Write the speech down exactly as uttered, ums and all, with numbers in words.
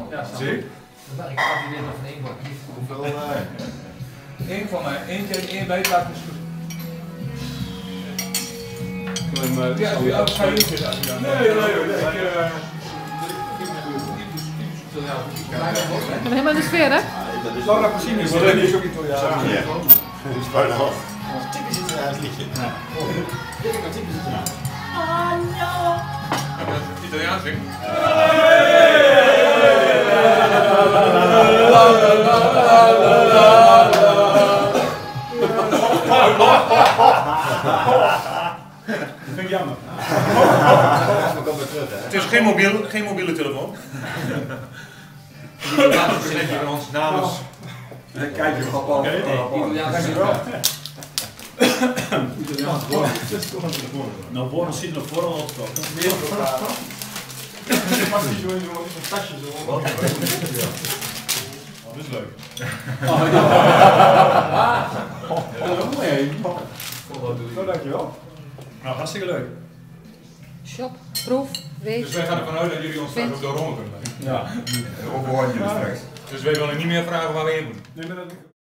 Ja, snap Zie? ik. Ik had die dit nog van één wordt. Hoeveel? Eén van mij, één keer één bijtaak is goed. Ja, ja, ga je niet zitten. Nee, nee, nee. Ik ben helemaal in de sfeer, hè? Laura Pausini is ook Italiaan. Ja. Dat is bijna af. Tikken zit er aan het liedje. Dit kan tikken zitten aan. Heb je dat Italiaans zingt? Dat vind ik jammer. Het is geen, mobiel, geen mobiele telefoon. Italiaanse van ons namens. Kijk je wel. Italiaanse Nou, worden zit nog voor ons toch? Ik mag niet zo in zo'n tasje zo. Oh, dat is leuk. Zo, dankjewel. Nou, hartstikke leuk. Shop, proef, wees. Dus wij gaan ervan uit dat jullie ons straks op de ronde kunnen leggen. Ja. Ook hoor je straks. Dus wij willen niet meer vragen waar we heen moeten. Nee, maar dat...